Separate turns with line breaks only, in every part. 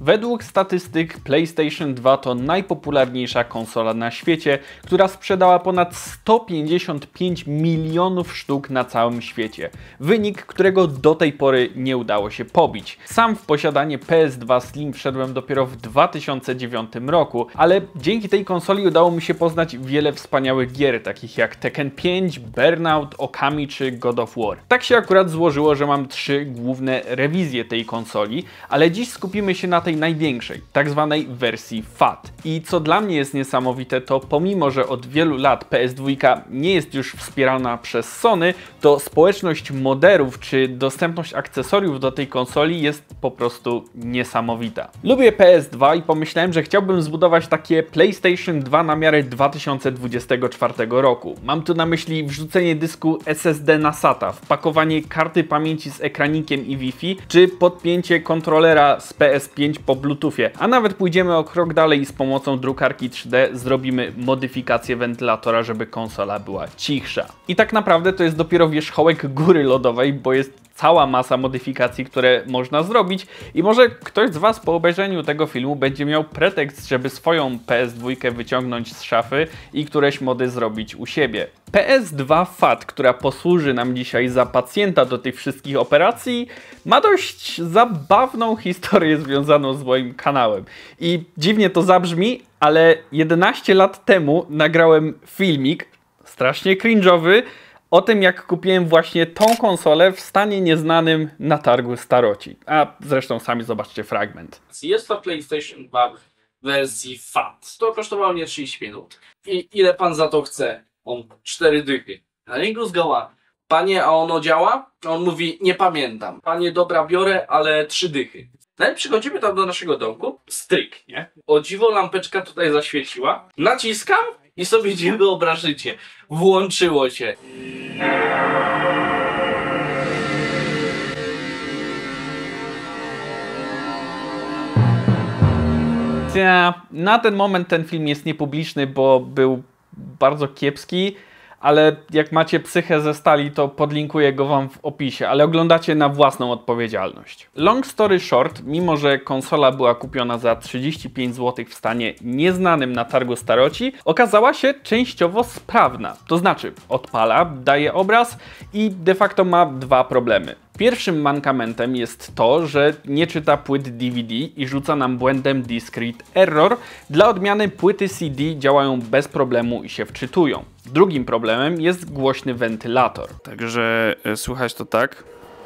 Według statystyk PlayStation 2 to najpopularniejsza konsola na świecie, która sprzedała ponad 155 milionów sztuk na całym świecie. Wynik, którego do tej pory nie udało się pobić. Sam w posiadanie PS2 Slim wszedłem dopiero w 2009 roku, ale dzięki tej konsoli udało mi się poznać wiele wspaniałych gier, takich jak Tekken 5, Burnout, Okami czy God of War. Tak się akurat złożyło, że mam 3 główne rewizje tej konsoli, ale dziś skupimy się na tej największej, tak zwanej wersji FAT. I co dla mnie jest niesamowite, to pomimo, że od wielu lat PS2 nie jest już wspierana przez Sony, to społeczność moderów czy dostępność akcesoriów do tej konsoli jest po prostu niesamowita. Lubię PS2 i pomyślałem, że chciałbym zbudować takie PlayStation 2 na miarę 2024 roku. Mam tu na myśli wrzucenie dysku SSD na SATA, wpakowanie karty pamięci z ekranikiem i Wi-Fi, czy podpięcie kontrolera z PS5 po Bluetoothie. A nawet pójdziemy o krok dalej i z pomocą drukarki 3D zrobimy modyfikację wentylatora, żeby konsola była cichsza. I tak naprawdę to jest dopiero wierzchołek góry lodowej, bo jest cała masa modyfikacji, które można zrobić i może ktoś z Was po obejrzeniu tego filmu będzie miał pretekst, żeby swoją PS2 wyciągnąć z szafy i któreś mody zrobić u siebie. PS2 FAT, która posłuży nam dzisiaj za pacjenta do tych wszystkich operacji, ma dość zabawną historię związaną z moim kanałem. I dziwnie to zabrzmi, ale 11 lat temu nagrałem filmik, strasznie cringe'owy, o tym, jak kupiłem właśnie tą konsolę w stanie nieznanym na targu staroci. A zresztą sami zobaczcie fragment.
Jest to PlayStation 2 w wersji FAT. To kosztowało mnie 30 minut. I ile pan za to chce? On 4 dychy. Na niego zgoła. Panie, a ono działa? A on mówi, nie pamiętam. Panie, dobra, biorę, ale 3 dychy. No i przychodzimy tam do naszego domku. Stryk, nie? O dziwo lampeczka tutaj zaświeciła. Naciskam i sobie nie wyobrażycie. Włączyło się.
Na ten moment ten film jest niepubliczny, bo był bardzo kiepski, ale jak macie psychę ze stali, to podlinkuję go Wam w opisie, ale oglądacie na własną odpowiedzialność. Long story short, mimo że konsola była kupiona za 35 zł w stanie nieznanym na targu staroci, okazała się częściowo sprawna. To znaczy odpala, daje obraz i de facto ma 2 problemy. Pierwszym mankamentem jest to, że nie czyta płyt DVD i rzuca nam błędem Discrete Error. Dla odmiany płyty CD działają bez problemu i się wczytują. Drugim problemem jest głośny wentylator. Także słychać to tak.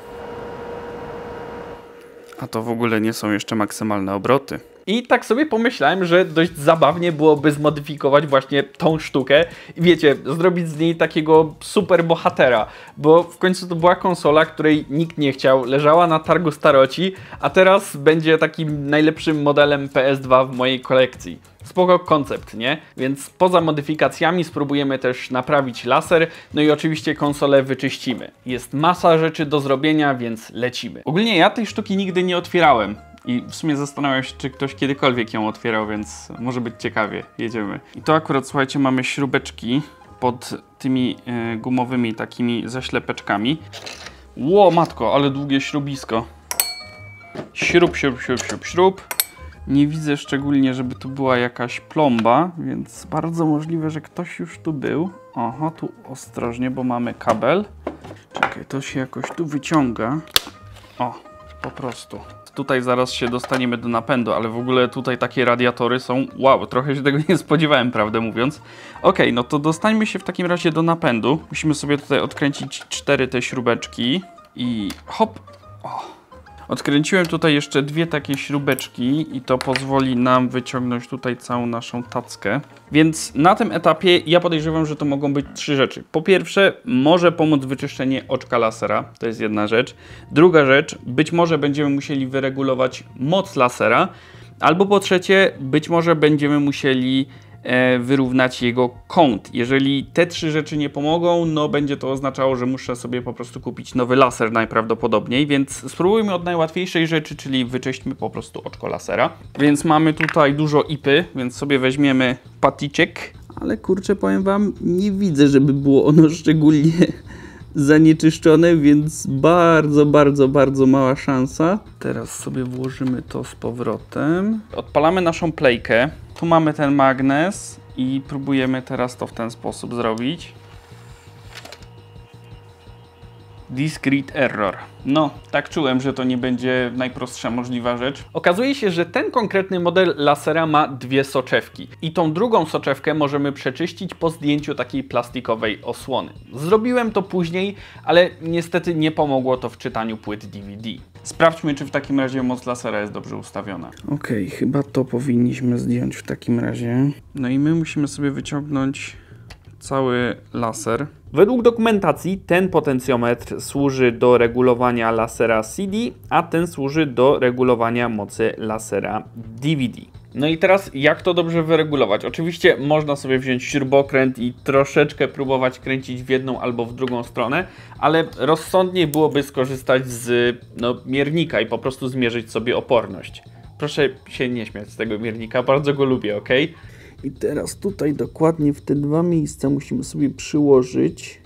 A to w ogóle nie są jeszcze maksymalne obroty. I tak sobie pomyślałem, że dość zabawnie byłoby zmodyfikować właśnie tą sztukę i wiecie, zrobić z niej takiego super bohatera, bo w końcu to była konsola, której nikt nie chciał, leżała na targu staroci, a teraz będzie takim najlepszym modelem PS2 w mojej kolekcji. Spoko koncept, nie? Więc poza modyfikacjami spróbujemy też naprawić laser, no i oczywiście konsolę wyczyścimy. Jest masa rzeczy do zrobienia, więc lecimy. Ogólnie ja tej sztuki nigdy nie otwierałem. I w sumie zastanawiam się, czy ktoś kiedykolwiek ją otwierał, więc może być ciekawie. Jedziemy. I to akurat, słuchajcie, mamy śrubeczki pod tymi gumowymi takimi zaślepeczkami. Ło, matko, ale długie śrubisko. Śrub, śrub, śrub, śrub, śrub. Nie widzę szczególnie, żeby tu była jakaś plomba, więc bardzo możliwe, że ktoś już tu był. Oho, tu ostrożnie, bo mamy kabel. Czekaj, to się jakoś tu wyciąga. O, po prostu. Tutaj zaraz się dostaniemy do napędu, ale w ogóle tutaj takie radiatory są... Wow, trochę się tego nie spodziewałem, prawdę mówiąc. Okej, no to dostańmy się w takim razie do napędu. Musimy sobie tutaj odkręcić 4 te śrubeczki i hop. O. Odkręciłem tutaj jeszcze 2 takie śrubeczki i to pozwoli nam wyciągnąć tutaj całą naszą tackę. Więc na tym etapie ja podejrzewam, że to mogą być 3 rzeczy. Po pierwsze, może pomóc wyczyszczenie oczka lasera, to jest jedna rzecz. Druga rzecz, być może będziemy musieli wyregulować moc lasera. Albo po trzecie, być może będziemy musieli wyrównać jego kąt. Jeżeli te 3 rzeczy nie pomogą, no będzie to oznaczało, że muszę sobie po prostu kupić nowy laser najprawdopodobniej, więc spróbujmy od najłatwiejszej rzeczy, czyli wyczyśćmy po prostu oczko lasera. Więc mamy tutaj dużo ipy, więc sobie weźmiemy patyczek, ale kurczę, powiem Wam, nie widzę, żeby było ono szczególnie zanieczyszczone, więc bardzo mała szansa. Teraz sobie włożymy to z powrotem. Odpalamy naszą plejkę. Tu mamy ten magnes i próbujemy teraz to w ten sposób zrobić. Discrete error. No, tak czułem, że to nie będzie najprostsza możliwa rzecz. Okazuje się, że ten konkretny model lasera ma dwie soczewki i tą drugą soczewkę możemy przeczyścić po zdjęciu takiej plastikowej osłony. Zrobiłem to później, ale niestety nie pomogło to w czytaniu płyt DVD. Sprawdźmy, czy w takim razie moc lasera jest dobrze ustawiona. Okej, chyba to powinniśmy zdjąć w takim razie. No i my musimy sobie wyciągnąć cały laser. Według dokumentacji ten potencjometr służy do regulowania lasera CD, a ten służy do regulowania mocy lasera DVD. No i teraz jak to dobrze wyregulować? Oczywiście można sobie wziąć śrubokręt i troszeczkę próbować kręcić w jedną albo w drugą stronę, ale rozsądniej byłoby skorzystać z miernika i po prostu zmierzyć sobie oporność. Proszę się nie śmiać z tego miernika, bardzo go lubię, ok? I teraz tutaj dokładnie w te dwa miejsca musimy sobie przyłożyć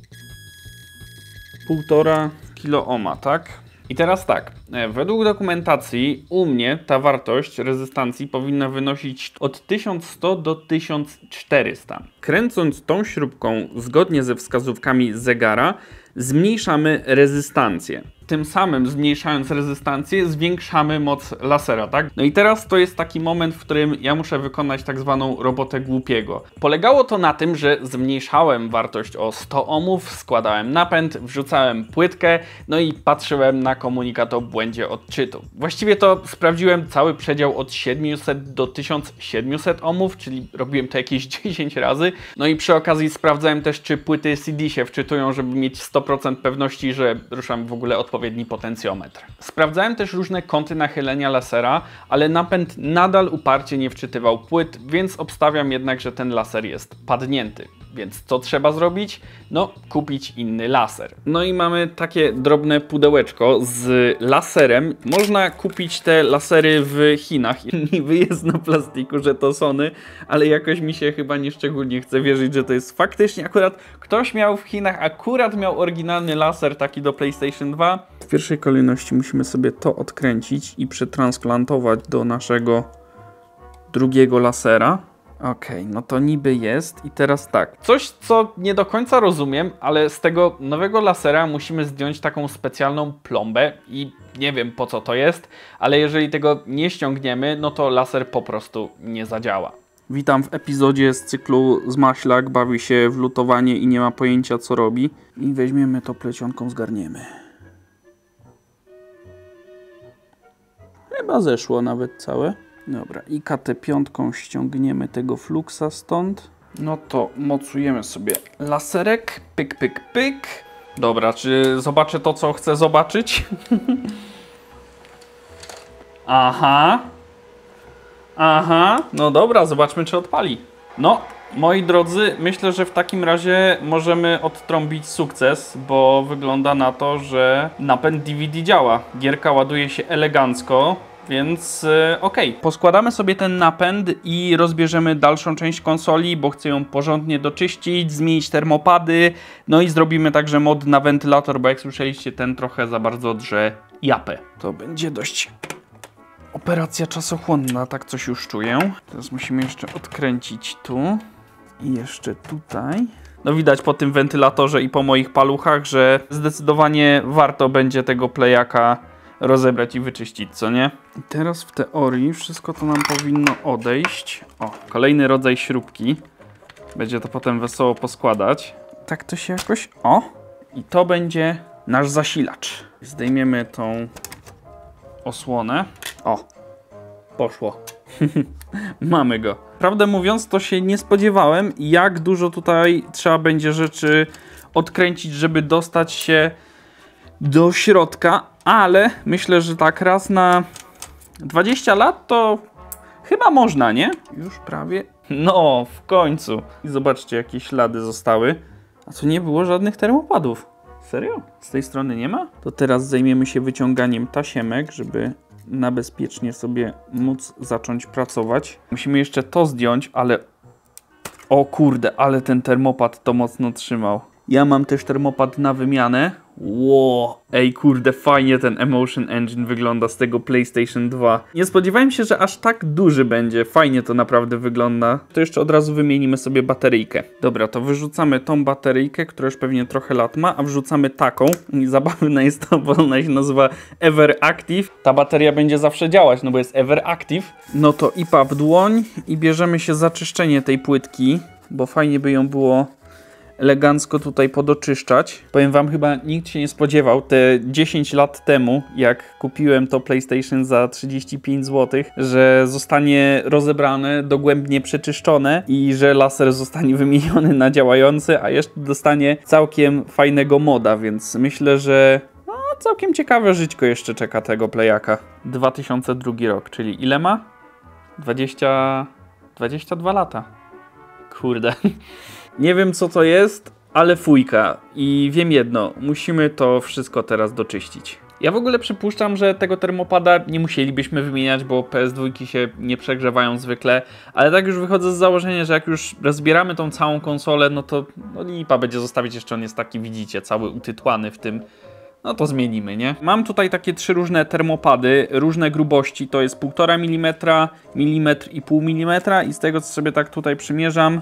1,5 kiloohma, tak? I teraz tak, według dokumentacji u mnie ta wartość rezystancji powinna wynosić od 1100 do 1400. Kręcąc tą śrubką zgodnie ze wskazówkami zegara, zmniejszamy rezystancję. Tym samym zmniejszając rezystancję zwiększamy moc lasera, tak? No i teraz to jest taki moment, w którym ja muszę wykonać tak zwaną robotę głupiego. Polegało to na tym, że zmniejszałem wartość o 100 ohmów, składałem napęd, wrzucałem płytkę, no i patrzyłem na komunikat o błędzie odczytu. Właściwie to sprawdziłem cały przedział od 700 do 1700 ohmów, czyli robiłem to jakieś 10 razy. No i przy okazji sprawdzałem też, czy płyty CD się wczytują, żeby mieć 100% pewności, że ruszam w ogóle odpowiedni potencjometr. Sprawdzałem też różne kąty nachylenia lasera, ale napęd nadal uparcie nie wczytywał płyt, więc obstawiam jednak, że ten laser jest padnięty. Więc co trzeba zrobić? No, kupić inny laser. No i mamy takie drobne pudełeczko z laserem. Można kupić te lasery w Chinach. Niby jest na plastiku, że to Sony, ale jakoś mi się chyba nieszczególnie chce wierzyć, że to jest faktycznie akurat ktoś miał w Chinach, akurat miał oryginalny laser taki do PlayStation 2. W pierwszej kolejności musimy sobie to odkręcić i przetransplantować do naszego drugiego lasera. Okej, no to niby jest i teraz tak. Coś, co nie do końca rozumiem, ale z tego nowego lasera musimy zdjąć taką specjalną plombę i nie wiem po co to jest, ale jeżeli tego nie ściągniemy, no to laser po prostu nie zadziała. Witam w epizodzie z cyklu Zmaślak bawi się w lutowanie i nie ma pojęcia co robi. I weźmiemy to plecionką, zgarniemy. Chyba zeszło nawet całe. Dobra, i KT5 ściągniemy tego fluksa stąd. No to mocujemy sobie laserek. Pyk, pyk, pyk. Dobra, czy zobaczę to, co chcę zobaczyć? Aha. Aha. No dobra, zobaczmy, czy odpali. No, moi drodzy, myślę, że w takim razie możemy odtrąbić sukces, bo wygląda na to, że napęd DVD działa. Gierka ładuje się elegancko. Więc okej. Poskładamy sobie ten napęd i rozbierzemy dalszą część konsoli, bo chcę ją porządnie doczyścić, zmienić termopady, no i zrobimy także mod na wentylator, bo jak słyszeliście, ten trochę za bardzo drze japę. To będzie dość operacja czasochłonna, tak coś już czuję. Teraz musimy jeszcze odkręcić tu i jeszcze tutaj. No widać po tym wentylatorze i po moich paluchach, że zdecydowanie warto będzie tego plejaka rozebrać i wyczyścić, co nie? I teraz w teorii wszystko to nam powinno odejść. O, kolejny rodzaj śrubki. Będzie to potem wesoło poskładać. Tak to się jakoś... O! I to będzie nasz zasilacz. Zdejmiemy tą osłonę. O! Poszło. Mamy go. Prawdę mówiąc, to się nie spodziewałem, jak dużo tutaj trzeba będzie rzeczy odkręcić, żeby dostać się do środka, ale myślę, że tak raz na 20 lat to chyba można, nie? Już prawie. No, w końcu. I zobaczcie, jakie ślady zostały. A tu nie było żadnych termopadów. Serio? Z tej strony nie ma? To teraz zajmiemy się wyciąganiem tasiemek, żeby na bezpiecznie sobie móc zacząć pracować. Musimy jeszcze to zdjąć, ale... O kurde, ale ten termopad to mocno trzymał. Ja mam też termopad na wymianę. Ło, ej kurde, fajnie ten Emotion Engine wygląda z tego PlayStation 2. Nie spodziewałem się, że aż tak duży będzie. Fajnie to naprawdę wygląda. To jeszcze od razu wymienimy sobie bateryjkę. Dobra, to wyrzucamy tą bateryjkę, która już pewnie trochę lat ma, a wrzucamy taką. I zabawna jest to, bo ona się nazywa Ever Active. Ta bateria będzie zawsze działać, no bo jest Ever Active. No to IPA w dłoń i bierzemy się za czyszczenie tej płytki, bo fajnie by ją było elegancko tutaj podoczyszczać. Powiem wam, chyba nikt się nie spodziewał te 10 lat temu, jak kupiłem to PlayStation za 35 zł, że zostanie rozebrane, dogłębnie przeczyszczone i że laser zostanie wymieniony na działający, a jeszcze dostanie całkiem fajnego moda, więc myślę, że no, całkiem ciekawe żyćko jeszcze czeka tego playaka. 2002 rok, czyli ile ma? 22 lata. Kurde. Nie wiem co to jest, ale fujka. I wiem jedno, musimy to wszystko teraz doczyścić. Ja w ogóle przypuszczam, że tego termopada nie musielibyśmy wymieniać, bo PS2 się nie przegrzewają zwykle. Ale tak już wychodzę z założenia, że jak już rozbieramy tą całą konsolę, no to lipa będzie zostawić, jeszcze on jest taki, widzicie, cały utytłany w tym. No to zmienimy, nie? Mam tutaj takie 3 różne termopady, różne grubości, to jest 1,5 mm, 1,5 mm i z tego co sobie tak tutaj przymierzam,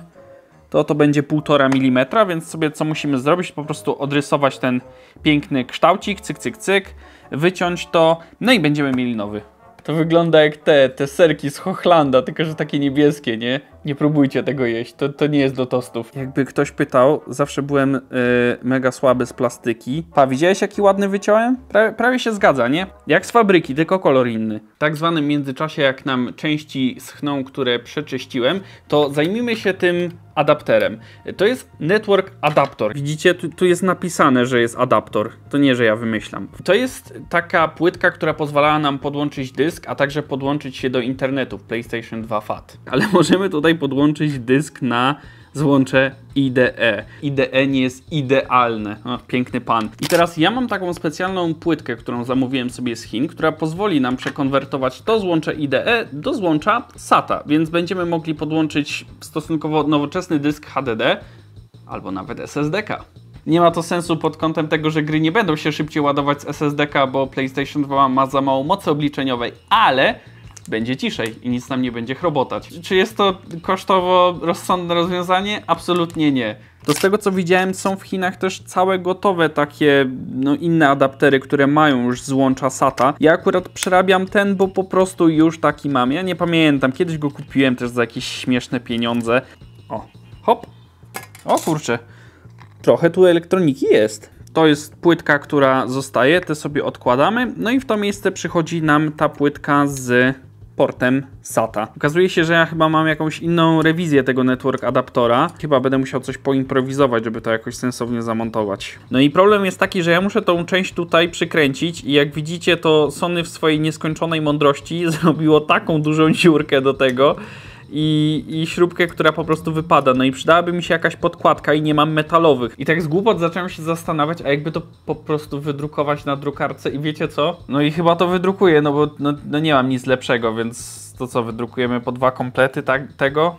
to będzie 1,5 mm, więc sobie co musimy zrobić, po prostu odrysować ten piękny kształcik, cyk, cyk, cyk, wyciąć to, no i będziemy mieli nowy. To wygląda jak te serki z Hochlanda, tylko że takie niebieskie, nie? Nie próbujcie tego jeść, to nie jest do tostów. Jakby ktoś pytał, zawsze byłem mega słaby z plastyki. Widziałeś jaki ładny wyciąłem? Prawie się zgadza, nie? Jak z fabryki, tylko kolor inny. W tak zwanym międzyczasie, jak nam części schną, które przeczyściłem, to zajmijmy się tym adapterem. To jest Network Adaptor. Widzicie, tu jest napisane, że jest adaptor. To nie, że ja wymyślam. To jest taka płytka, która pozwalała nam podłączyć dysk, a także podłączyć się do internetu w PlayStation 2 FAT. Ale możemy tutaj podłączyć dysk na złącze IDE. IDE nie jest idealne. O, piękny pan. I teraz ja mam taką specjalną płytkę, którą zamówiłem sobie z Chin, która pozwoli nam przekonwertować to złącze IDE do złącza SATA, więc będziemy mogli podłączyć stosunkowo nowoczesny dysk HDD albo nawet SSD-ka. Nie ma to sensu pod kątem tego, że gry nie będą się szybciej ładować z SSD-ka, bo PlayStation 2 ma za mało mocy obliczeniowej, ale będzie ciszej i nic nam nie będzie chrobotać. Czy jest to kosztowo rozsądne rozwiązanie? Absolutnie nie. To z tego co widziałem, są w Chinach też całe gotowe takie inne adaptery, które mają już złącza SATA. Ja akurat przerabiam ten, bo po prostu już taki mam. Ja nie pamiętam, kiedyś go kupiłem też za jakieś śmieszne pieniądze. O, hop. O kurczę. Trochę tu elektroniki jest. To jest płytka, która zostaje, te sobie odkładamy. No i w to miejsce przychodzi nam ta płytka z portem SATA. Okazuje się, że ja chyba mam jakąś inną rewizję tego network adaptora. Chyba będę musiał coś poimprowizować, żeby to jakoś sensownie zamontować. No i problem jest taki, że ja muszę tą część tutaj przykręcić i jak widzicie, to Sony w swojej nieskończonej mądrości zrobiło taką dużą dziurkę do tego, i śrubkę, która po prostu wypada. No i przydałaby mi się jakaś podkładka i nie mam metalowych. I tak z głupot zacząłem się zastanawiać, a jakby to po prostu wydrukować na drukarce i wiecie co? No i chyba to wydrukuję, no bo no nie mam nic lepszego, więc to co, wydrukujemy po 2 komplety tego?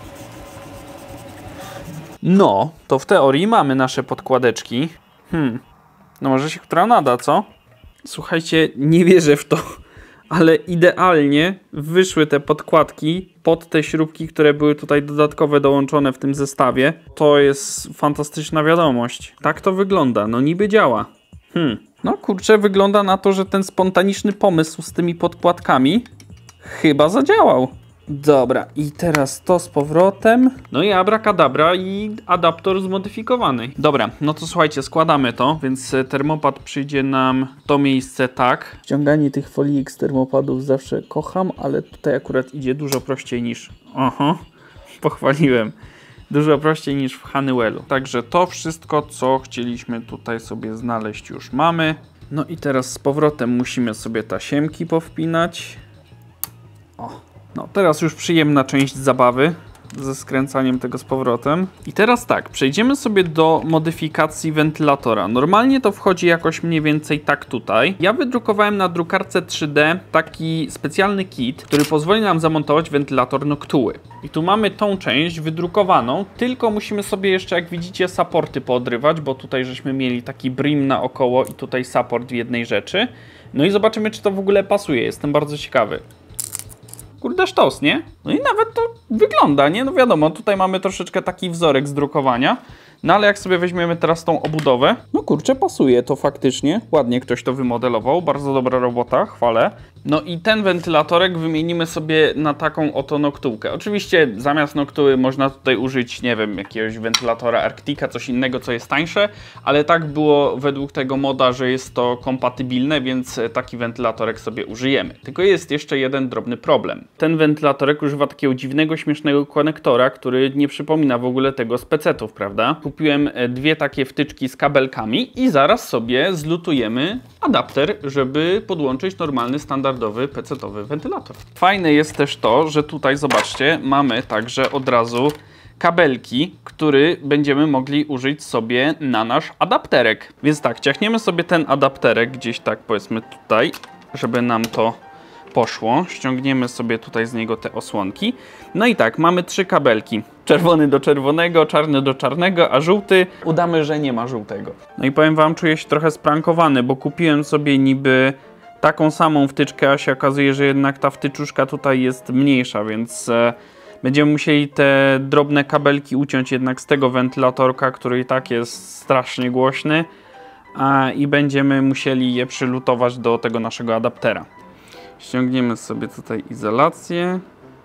No, to w teorii mamy nasze podkładeczki. No może się która nada, co? Słuchajcie, nie wierzę w to, ale idealnie wyszły te podkładki pod te śrubki, które były tutaj dodatkowe dołączone w tym zestawie. To jest fantastyczna wiadomość. Tak to wygląda, no niby działa. No kurczę, wygląda na to, że ten spontaniczny pomysł z tymi podkładkami chyba zadziałał. Dobra, i teraz to z powrotem. No i abracadabra i adaptor zmodyfikowany. Dobra, no to słuchajcie, składamy to, więc termopad przyjdzie nam w to miejsce tak. Ściąganie tych folijek z termopadów zawsze kocham, ale tutaj akurat idzie dużo prościej niż... Oho, pochwaliłem. Dużo prościej niż w Honeywellu. Także to wszystko, co chcieliśmy tutaj sobie znaleźć, już mamy. No i teraz z powrotem musimy sobie tasiemki powpinać. O. No, teraz już przyjemna część zabawy. ze skręcaniem tego z powrotem. I teraz tak, przejdziemy sobie do modyfikacji wentylatora. Normalnie to wchodzi jakoś mniej więcej tak tutaj. Ja wydrukowałem na drukarce 3D taki specjalny kit, który pozwoli nam zamontować wentylator Noctuły. I tu mamy tą część wydrukowaną, tylko musimy sobie jeszcze, jak widzicie, supporty poodrywać, bo tutaj żeśmy mieli taki brim naokoło i tutaj support w jednej rzeczy. No i zobaczymy, czy to w ogóle pasuje. Jestem bardzo ciekawy. Kurde sztos, nie? No i nawet to wygląda, nie? No wiadomo, tutaj mamy troszeczkę taki wzorek z drukowania. No ale jak sobie weźmiemy teraz tą obudowę, no kurczę, pasuje to faktycznie. Ładnie ktoś to wymodelował, bardzo dobra robota, chwalę. No i ten wentylatorek wymienimy sobie na taką oto noktułkę. Oczywiście zamiast noktuły można tutaj użyć, nie wiem, jakiegoś wentylatora Arctica, coś innego, co jest tańsze, ale tak było według tego moda, że jest to kompatybilne, więc taki wentylatorek sobie użyjemy. Tylko jest jeszcze jeden drobny problem. Ten wentylatorek używa takiego dziwnego, śmiesznego konektora, który nie przypomina w ogóle tego z PC-ów, prawda? Kupiłem dwie takie wtyczki z kabelkami i zaraz sobie zlutujemy adapter, żeby podłączyć normalny, standardowy PC-owy wentylator. Fajne jest też to, że tutaj, zobaczcie, mamy także od razu kabelki, który będziemy mogli użyć sobie na nasz adapterek. Więc tak, ciachniemy sobie ten adapterek gdzieś tak, powiedzmy tutaj, żeby nam to poszło. Ściągniemy sobie tutaj z niego te osłonki. No i tak, mamy trzy kabelki. Czerwony do czerwonego, czarny do czarnego, a żółty udamy, że nie ma żółtego. No i powiem wam, czuję się trochę sprankowany, bo kupiłem sobie niby taką samą wtyczkę, a się okazuje, że jednak ta wtyczuszka tutaj jest mniejsza, więc będziemy musieli te drobne kabelki uciąć jednak z tego wentylatorka, który i tak jest strasznie głośny, i będziemy musieli je przylutować do tego naszego adaptera. Ściągniemy sobie tutaj izolację.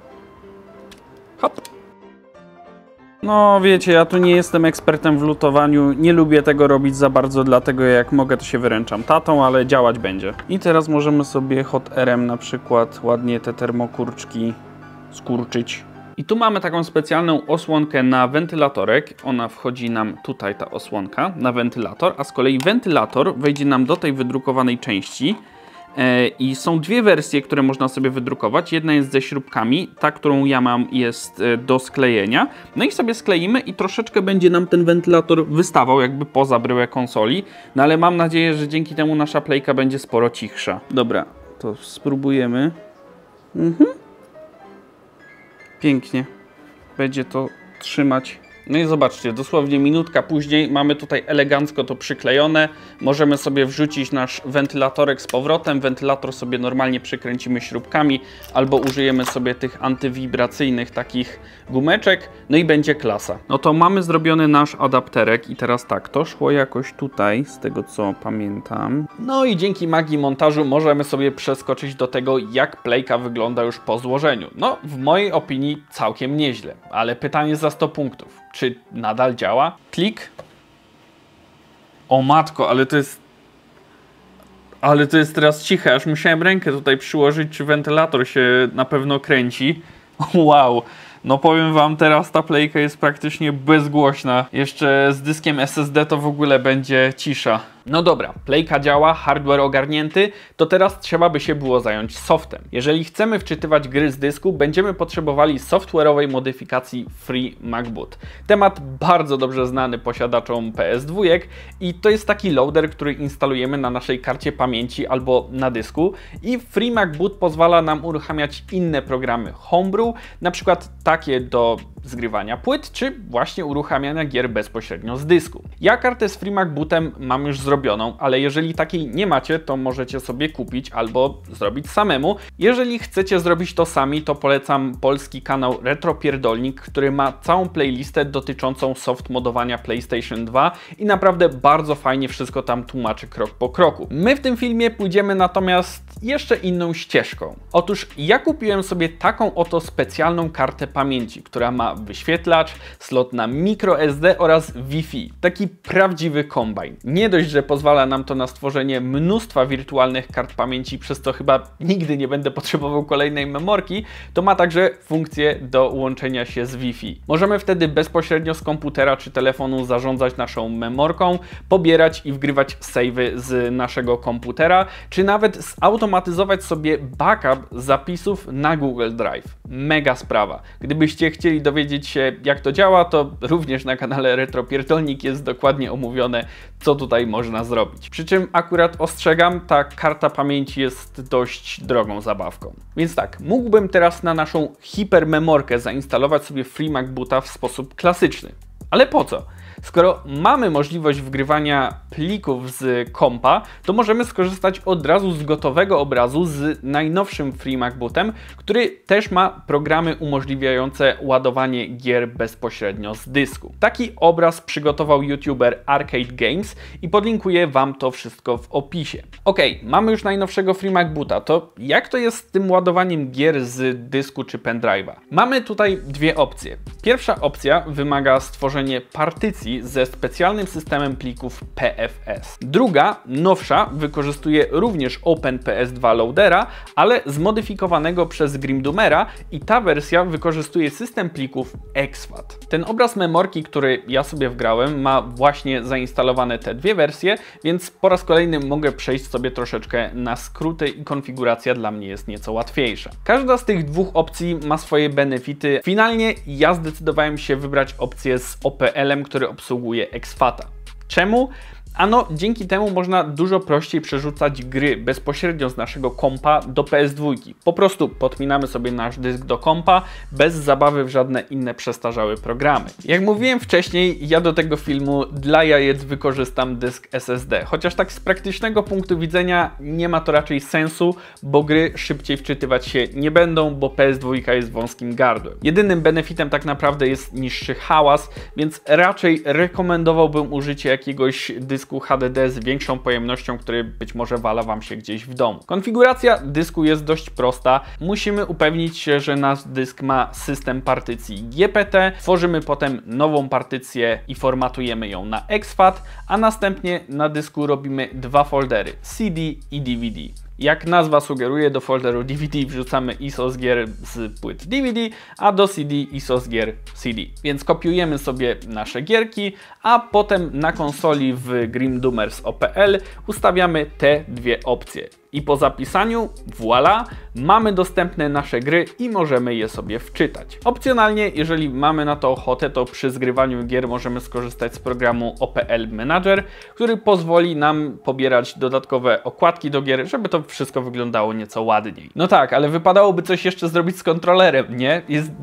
Hop. No wiecie, ja tu nie jestem ekspertem w lutowaniu, nie lubię tego robić za bardzo, dlatego jak mogę, to się wyręczam tatą, ale działać będzie. I teraz możemy sobie hot airem na przykład ładnie te termokurczki skurczyć. I tu mamy taką specjalną osłonkę na wentylatorek. Ona wchodzi nam tutaj, ta osłonka, na wentylator, a z kolei wentylator wejdzie nam do tej wydrukowanej części. I są dwie wersje, które można sobie wydrukować. Jedna jest ze śrubkami, ta, którą ja mam, jest do sklejenia. No i sobie skleimy i troszeczkę będzie nam ten wentylator wystawał jakby poza bryłę konsoli. No ale mam nadzieję, że dzięki temu nasza playka będzie sporo cichsza. Dobra, to spróbujemy. Pięknie. Będzie to trzymać. No i zobaczcie, dosłownie minutka później mamy tutaj elegancko to przyklejone. Możemy sobie wrzucić nasz wentylatorek z powrotem. Wentylator sobie normalnie przykręcimy śrubkami albo użyjemy sobie tych antywibracyjnych takich gumeczek. No i będzie klasa. No to mamy zrobiony nasz adapterek i teraz tak, to szło jakoś tutaj, z tego co pamiętam. No i dzięki magii montażu możemy sobie przeskoczyć do tego, jak playka wygląda już po złożeniu. No, w mojej opinii całkiem nieźle, ale pytanie za 100 punktów. Czy nadal działa? Klik. O matko, ale to jest... Ale to jest teraz ciche, aż musiałem rękę tutaj przyłożyć, czy wentylator się na pewno kręci. Wow. No powiem wam, teraz ta playka jest praktycznie bezgłośna. Jeszcze z dyskiem SSD to w ogóle będzie cisza. No dobra, playka działa, hardware ogarnięty, to teraz trzeba by się było zająć softem. Jeżeli chcemy wczytywać gry z dysku, będziemy potrzebowali software'owej modyfikacji Free MacBoot. Temat bardzo dobrze znany posiadaczom PS2 i to jest taki loader, który instalujemy na naszej karcie pamięci albo na dysku i Free MacBoot pozwala nam uruchamiać inne programy Homebrew, na przykład takie do zgrywania płyt, czy właśnie uruchamiania gier bezpośrednio z dysku. Ja kartę z Free MacBootem mam już zrobioną, ale jeżeli takiej nie macie, to możecie sobie kupić albo zrobić samemu. Jeżeli chcecie zrobić to sami, to polecam polski kanał Retropierdolnik, który ma całą playlistę dotyczącą soft modowania PlayStation 2 i naprawdę bardzo fajnie wszystko tam tłumaczy krok po kroku. My w tym filmie pójdziemy natomiast jeszcze inną ścieżką. Otóż ja kupiłem sobie taką oto specjalną kartę pamięci, która ma wyświetlacz, slot na microSD oraz Wi-Fi. Taki prawdziwy kombajn. Nie dość, że pozwala nam to na stworzenie mnóstwa wirtualnych kart pamięci, przez co chyba nigdy nie będę potrzebował kolejnej memorki, to ma także funkcję do łączenia się z Wi-Fi. Możemy wtedy bezpośrednio z komputera czy telefonu zarządzać naszą memorką, pobierać i wgrywać save'y z naszego komputera, czy nawet zautomatyzować sobie backup zapisów na Google Drive. mega sprawa. Gdybyście chcieli dowiedzieć się, jak to działa, to również na kanale Retropierdolnik jest dokładnie omówione, co tutaj można zrobić. Przy czym akurat ostrzegam, ta karta pamięci jest dość drogą zabawką. Więc tak, mógłbym teraz na naszą hipermemorkę zainstalować sobie FreeMac Boota w sposób klasyczny. Ale po co? Skoro mamy możliwość wgrywania plików z kompa, to możemy skorzystać od razu z gotowego obrazu z najnowszym FreeMac Bootem, który też ma programy umożliwiające ładowanie gier bezpośrednio z dysku. Taki obraz przygotował youtuber Arcade Games i podlinkuję Wam to wszystko w opisie. Ok, mamy już najnowszego FreeMac Boota, to jak to jest z tym ładowaniem gier z dysku czy pendrive'a? Mamy tutaj dwie opcje. Pierwsza opcja wymaga stworzenia partycji ze specjalnym systemem plików PFS. Druga, nowsza, wykorzystuje również OpenPS2 Loadera, ale zmodyfikowanego przez Grimdoomera i ta wersja wykorzystuje system plików exFAT. Ten obraz memorki, który ja sobie wgrałem, ma właśnie zainstalowane te dwie wersje, więc po raz kolejny mogę przejść sobie troszeczkę na skróty i konfiguracja dla mnie jest nieco łatwiejsza. Każda z tych dwóch opcji ma swoje benefity. Finalnie ja zdecydowałem się wybrać opcję z OPL-em, który obsługuje exFATA. Czemu? Ano, dzięki temu można dużo prościej przerzucać gry bezpośrednio z naszego kompa do PS2. Po prostu podpinamy sobie nasz dysk do kompa, bez zabawy w żadne inne przestarzałe programy. Jak mówiłem wcześniej, ja do tego filmu dla jajec wykorzystam dysk SSD. Chociaż tak z praktycznego punktu widzenia nie ma to raczej sensu, bo gry szybciej wczytywać się nie będą, bo PS2 jest wąskim gardłem. Jedynym benefitem tak naprawdę jest niższy hałas, więc raczej rekomendowałbym użycie jakiegoś dysku HDD z większą pojemnością, który być może wala Wam się gdzieś w domu. Konfiguracja dysku jest dość prosta. Musimy upewnić się, że nasz dysk ma system partycji GPT. Tworzymy potem nową partycję i formatujemy ją na exFAT, a następnie na dysku robimy dwa foldery CD i DVD. Jak nazwa sugeruje, do folderu DVD wrzucamy ISO z gier z płyt DVD, a do CD ISO z gier CD. Więc kopiujemy sobie nasze gierki, a potem na konsoli w Grimdoomers OPL ustawiamy te dwie opcje. I po zapisaniu, voilà, mamy dostępne nasze gry i możemy je sobie wczytać. Opcjonalnie, jeżeli mamy na to ochotę, to przy zgrywaniu gier możemy skorzystać z programu OPL Manager, który pozwoli nam pobierać dodatkowe okładki do gier, żeby to wszystko wyglądało nieco ładniej. No tak, ale wypadałoby coś jeszcze zrobić z kontrolerem, nie? Jest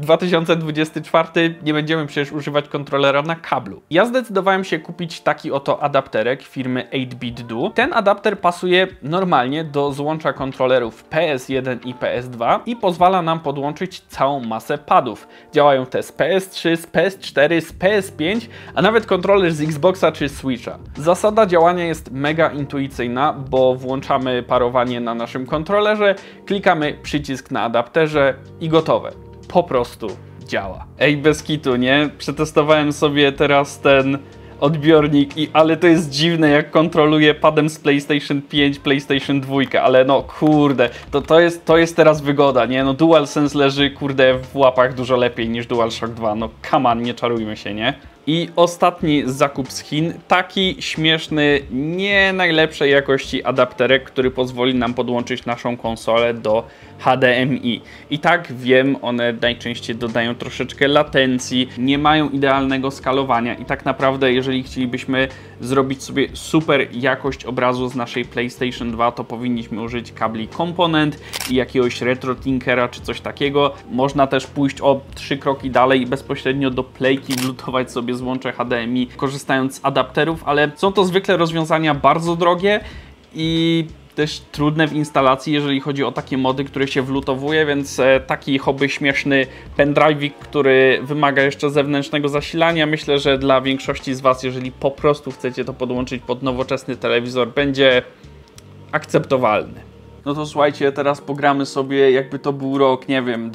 2024, nie będziemy przecież używać kontrolera na kablu. Ja zdecydowałem się kupić taki oto adapterek firmy 8-Bit Do. Ten adapter pasuje normalnie do złącza kontrolerów PS1 i PS2 i pozwala nam podłączyć całą masę padów. Działają te z PS3, z PS4, z PS5, a nawet kontroler z Xboxa czy Switcha. Zasada działania jest mega intuicyjna, bo włączamy parowanie na naszym kontrolerze, klikamy przycisk na adapterze i gotowe. Po prostu działa. Ej, bez kitu, nie? Przetestowałem sobie teraz ten odbiornik ale to jest dziwne, jak kontroluje padem z PlayStation 5, PlayStation 2, ale no kurde, to jest teraz wygoda, nie? No DualSense leży kurde w łapach dużo lepiej niż DualShock 2, no come on, nie czarujmy się, nie? I ostatni zakup z Chin, taki śmieszny, nie najlepszej jakości adapterek, który pozwoli nam podłączyć naszą konsolę do HDMI. I tak wiem, one najczęściej dodają troszeczkę latencji, nie mają idealnego skalowania i tak naprawdę jeżeli chcielibyśmy zrobić sobie super jakość obrazu z naszej PlayStation 2, to powinniśmy użyć kabli komponent i jakiegoś RetroTinkera czy coś takiego. Można też pójść o 3 kroki dalej i bezpośrednio do playki wlutować sobie złącze HDMI, korzystając z adapterów, ale są to zwykle rozwiązania bardzo drogie i też trudne w instalacji, jeżeli chodzi o takie mody, które się wlutowuje, więc taki hobby śmieszny pendrive'ik, który wymaga jeszcze zewnętrznego zasilania, myślę, że dla większości z Was, jeżeli po prostu chcecie to podłączyć pod nowoczesny telewizor, będzie akceptowalny. No to słuchajcie, teraz pogramy sobie, jakby to był rok, nie wiem,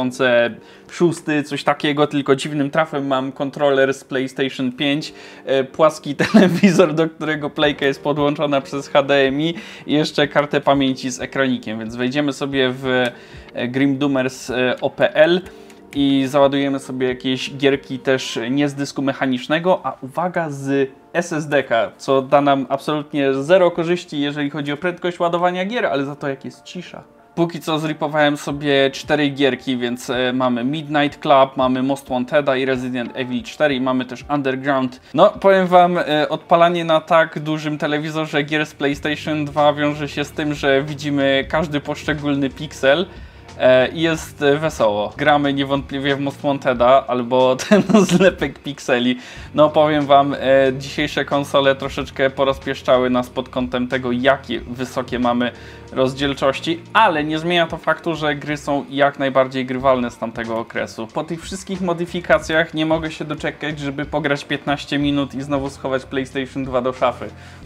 2006, coś takiego, tylko dziwnym trafem mam kontroler z PlayStation 5, płaski telewizor, do którego playka jest podłączona przez HDMI i jeszcze kartę pamięci z ekranikiem, więc wejdziemy sobie w Grimdoomers OPL i załadujemy sobie jakieś gierki też nie z dysku mechanicznego, a uwaga, z SSD-ka, co da nam absolutnie zero korzyści, jeżeli chodzi o prędkość ładowania gier, ale za to jak jest cisza. Póki co zripowałem sobie 4 gierki, więc mamy Midnight Club, mamy Most Wanteda i Resident Evil 4 i mamy też Underground. No, powiem wam, odpalanie na tak dużym telewizorze gier z PlayStation 2 wiąże się z tym, że widzimy każdy poszczególny piksel. I jest wesoło. Gramy niewątpliwie w Most Wanteda albo ten zlepek pikseli. No powiem wam, dzisiejsze konsole troszeczkę porozpieszczały nas pod kątem tego, jakie wysokie mamy rozdzielczości, ale nie zmienia to faktu, że gry są jak najbardziej grywalne z tamtego okresu. Po tych wszystkich modyfikacjach nie mogę się doczekać, żeby pograć 15 minut i znowu schować PlayStation 2 do szafy.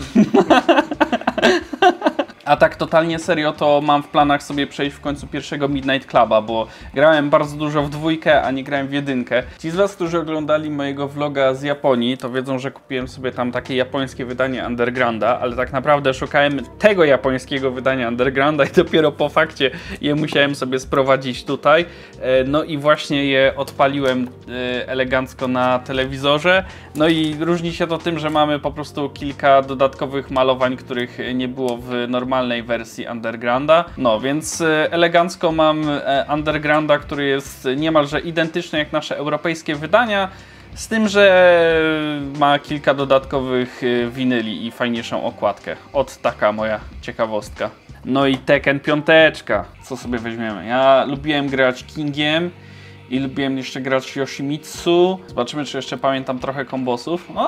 A tak totalnie serio, to mam w planach sobie przejść w końcu pierwszego Midnight Cluba, bo grałem bardzo dużo w 2, a nie grałem w 1. Ci z was, którzy oglądali mojego vloga z Japonii, to wiedzą, że kupiłem sobie tam takie japońskie wydanie Undergrounda, ale tak naprawdę szukałem tego japońskiego wydania Undergrounda i dopiero po fakcie je musiałem sobie sprowadzić tutaj. No i właśnie je odpaliłem elegancko na telewizorze. No i różni się to tym, że mamy po prostu kilka dodatkowych malowań, których nie było w normalnej wersji Undergrounda. No więc elegancko mam Undergrounda, który jest niemalże identyczny jak nasze europejskie wydania, z tym, że ma kilka dodatkowych winyli i fajniejszą okładkę. Ot taka moja ciekawostka. No i Tekken 5. Co sobie weźmiemy? Ja lubiłem grać Kingiem i lubiłem jeszcze grać Yoshimitsu. Zobaczymy, czy jeszcze pamiętam trochę kombosów. No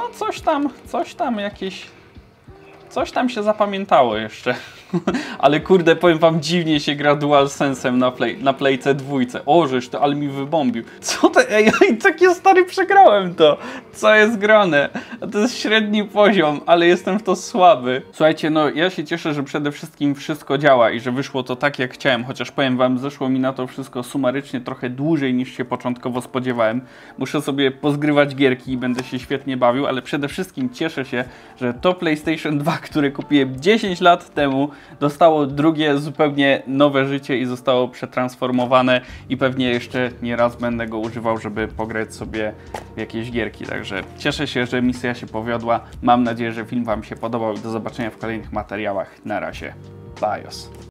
coś tam się zapamiętało jeszcze. Ale kurde, powiem wam, dziwnie się gra DualSense'em na Playce 2. O, żeś to, ale mi wybombił. Co to? Ej, takie stary, przegrałem to. Co jest grane? To jest średni poziom, ale jestem w to słaby. Słuchajcie, no ja się cieszę, że przede wszystkim wszystko działa i że wyszło to tak, jak chciałem. Chociaż powiem wam, zeszło mi na to wszystko sumarycznie trochę dłużej, niż się początkowo spodziewałem. Muszę sobie pozgrywać gierki i będę się świetnie bawił, ale przede wszystkim cieszę się, że to PlayStation 2, które kupiłem 10 lat temu, dostało drugie, zupełnie nowe życie i zostało przetransformowane i pewnie jeszcze nie raz będę go używał, żeby pograć sobie w jakieś gierki. Także cieszę się, że misja się powiodła. Mam nadzieję, że film wam się podobał i do zobaczenia w kolejnych materiałach. Na razie. Bajos.